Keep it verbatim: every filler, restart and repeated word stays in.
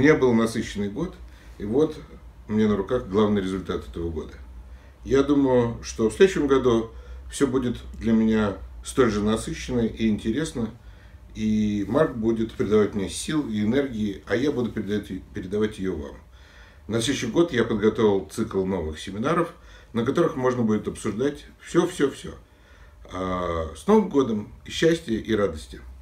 меня был насыщенный год, и вот у меня на руках главный результат этого года. Я думаю, что в следующем году все будет для меня столь же насыщенно и интересно, и Марк будет придавать мне сил и энергии, а я буду передавать, передавать ее вам. На следующий год я подготовил цикл новых семинаров, на которых можно будет обсуждать все-все-все. С Новым годом, и счастья, и радости!